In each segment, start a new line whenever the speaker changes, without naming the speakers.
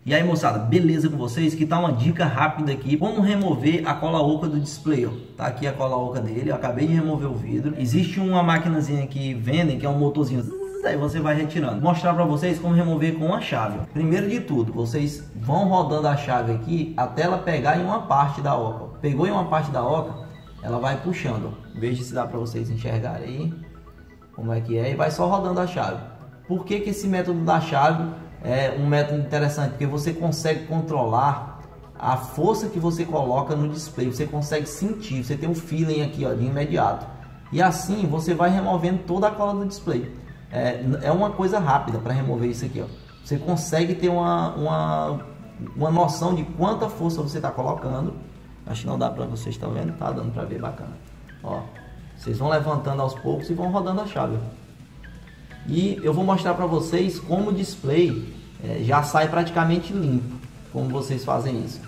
E aí, moçada, beleza com vocês? Que tá uma dica rápida aqui, como remover a cola oca do display, ó. Tá aqui a cola oca dele, eu acabei de remover o vidro. Existe uma maquinazinha que vendem, que é um motorzinho, aí você vai retirando. Vou mostrar pra vocês como remover com a chave. Primeiro de tudo, vocês vão rodando a chave aqui até ela pegar em uma parte da oca. Pegou em uma parte da oca, ela vai puxando, ó. Veja se dá pra vocês enxergarem aí como é que é, e vai só rodando a chave. Por que que esse método da chave é um método interessante? Porque você consegue controlar a força que você coloca no display, você consegue sentir, você tem um feeling aqui, ó, de imediato. E assim você vai removendo toda a cola do display. É uma coisa rápida para remover isso aqui, ó. Você consegue ter uma noção de quanta força você está colocando. Acho que não dá para vocês, estão vendo? Tá dando para ver bacana. Ó, vocês vão levantando aos poucos e vão rodando a chave. E eu vou mostrar para vocês como o display já sai praticamente limpo, como vocês fazem isso.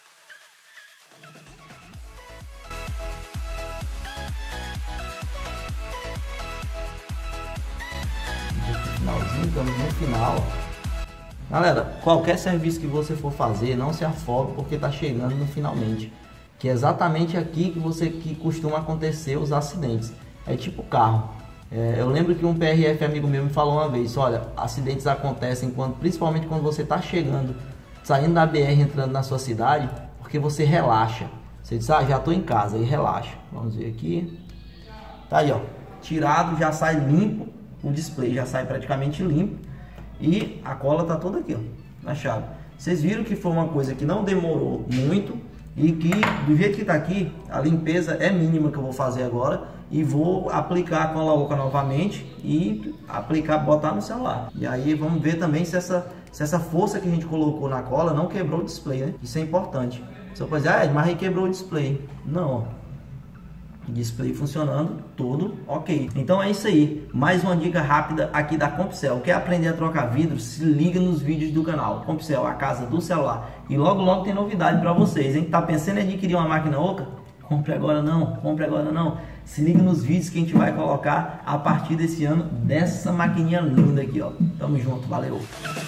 Finalzinho, estamos no final. Galera, qualquer serviço que você for fazer, não se afobe porque está chegando no finalmente. Que é exatamente aqui que costuma acontecer os acidentes. É tipo carro. Eu lembro que um PRF amigo meu me falou uma vez, olha, acidentes acontecem principalmente quando você está chegando, saindo da BR, entrando na sua cidade, porque você relaxa. Você diz, já estou em casa, e relaxa. Vamos ver aqui. Tá aí, ó, tirado, já sai limpo, o display já sai praticamente limpo e a cola tá toda aqui, ó, na chave. Vocês viram que foi uma coisa que não demorou muito e que do jeito que tá aqui, a limpeza é mínima que eu vou fazer agora. E vou aplicar a cola oca novamente e botar no celular. E aí vamos ver também se essa força que a gente colocou na cola não quebrou o display, né? Isso é importante. Você pode dizer, mas aí quebrou o display. Não, ó. Display funcionando, tudo ok. Então é isso aí. Mais uma dica rápida aqui da Compcel. Quer aprender a trocar vidro? Se liga nos vídeos do canal. Compcel, a casa do celular. E logo logo tem novidade para vocês, hein? Tá pensando em adquirir uma máquina oca? Compre agora não, compre agora não. Se liga nos vídeos que a gente vai colocar a partir desse ano dessa maquininha linda aqui, ó. Tamo junto, valeu!